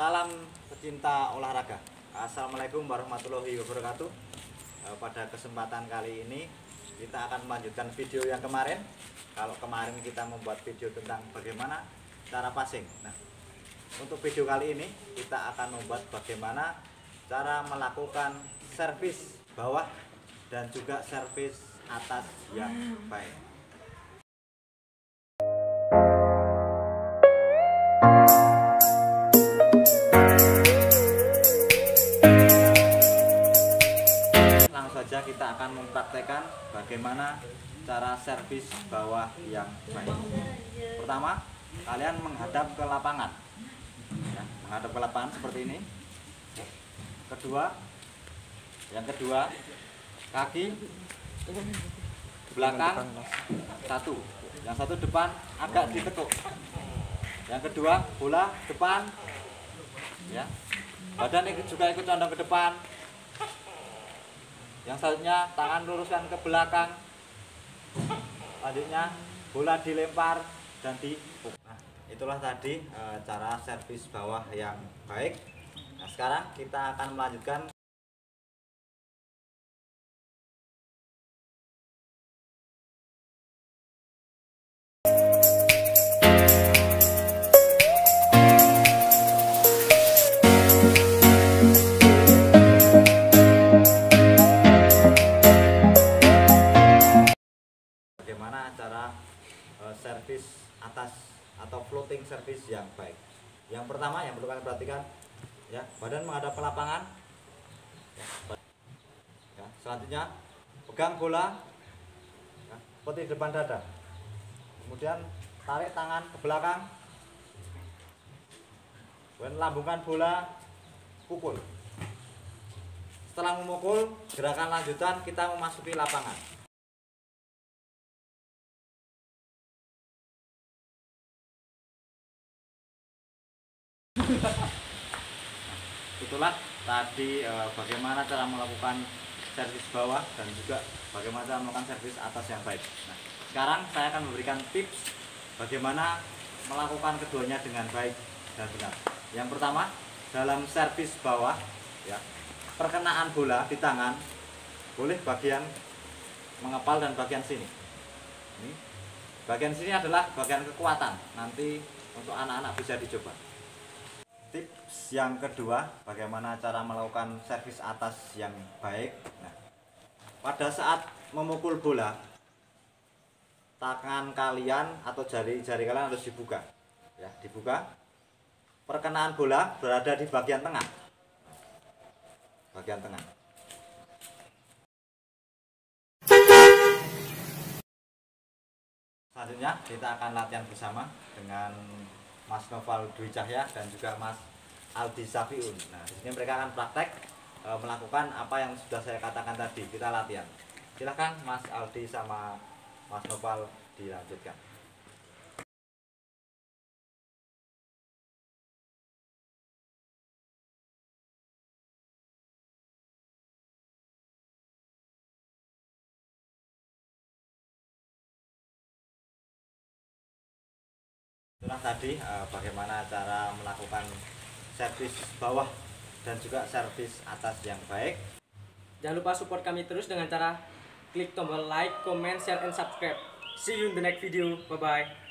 Salam pecinta olahraga. Assalamualaikum warahmatullahi wabarakatuh. Pada kesempatan kali ini kita akan melanjutkan video yang kemarin. Kalau kemarin kita membuat video tentang bagaimana cara passing. Nah, untuk video kali ini kita akan membuat bagaimana cara melakukan servis bawah dan juga servis atas yang baik. Saja kita akan mempraktekkan bagaimana cara servis bawah yang baik. Pertama, kalian menghadap ke lapangan, ya, menghadap ke lapangan seperti ini. Yang kedua, kaki belakang satu, yang satu depan agak ditekuk. Yang kedua, bola depan, ya, badan juga ikut condong ke depan. Yang selanjutnya tangan luruskan ke belakang. Selanjutnya bola dilempar dan dipukul. Nah, itulah tadi cara servis bawah yang baik. Nah, sekarang kita akan melanjutkan. Bagaimana cara servis atas atau floating service yang baik. Yang pertama yang perlu kalian perhatikan, ya, badan menghadap ke lapangan, ya, selanjutnya pegang bola, ya, seperti depan dada, kemudian tarik tangan ke belakang, kemudian lambungkan bola, pukul. Setelah memukul, gerakan lanjutan kita memasuki lapangan. Itulah tadi bagaimana cara melakukan servis bawah dan juga bagaimana cara melakukan servis atas yang baik. Nah, sekarang saya akan memberikan tips bagaimana melakukan keduanya dengan baik dan benar. Yang pertama, dalam servis bawah, ya, perkenaan bola di tangan boleh bagian mengepal dan bagian sini. Ini bagian sini adalah bagian kekuatan. Nanti untuk anak-anak bisa dicoba. Tips yang kedua, bagaimana cara melakukan servis atas yang baik. Nah, pada saat memukul bola, tangan kalian atau jari-jari kalian harus dibuka, ya, dibuka. Perkenaan bola berada di bagian tengah, bagian tengah. Selanjutnya kita akan latihan bersama dengan Mas Noval Dwi Cahya dan juga Mas Aldi Safiun. Nah, di sini mereka akan praktek melakukan apa yang sudah saya katakan tadi. Kita latihan. Silahkan Mas Aldi sama Mas Noval dilanjutkan. Itulah tadi bagaimana cara melakukan servis bawah dan juga servis atas yang baik. Jangan lupa support kami terus dengan cara klik tombol like, comment, share, and subscribe. See you in the next video. Bye-bye.